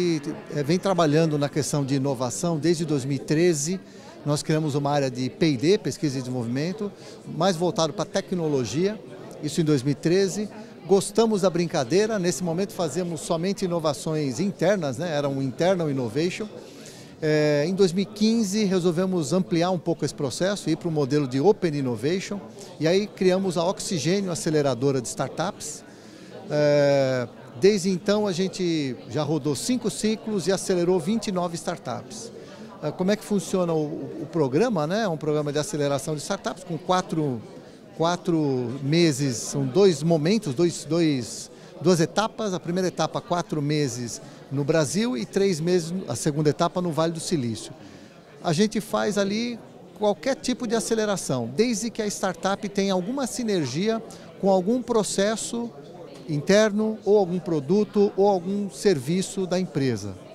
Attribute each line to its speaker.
Speaker 1: gente vem trabalhando na questão de inovação desde 2013. Nós criamos uma área de P&D, Pesquisa e Desenvolvimento, mais voltado para tecnologia, isso em 2013. Gostamos da brincadeira, nesse momento fazemos somente inovações internas, né? Era um Internal Innovation. Em 2015 resolvemos ampliar um pouco esse processo, ir para o modelo de Open Innovation, e aí criamos a Oxigênio Aceleradora de Startups. Desde então a gente já rodou 5 ciclos e acelerou 29 startups. Como é que funciona o programa, né? É um programa de aceleração de startups com 4 meses, são 2 momentos, duas etapas. A primeira etapa, 4 meses no Brasil e 3 meses, a segunda etapa, no Vale do Silício. A gente faz ali qualquer tipo de aceleração, desde que a startup tenha alguma sinergia com algum processo interno ou algum produto ou algum serviço da empresa.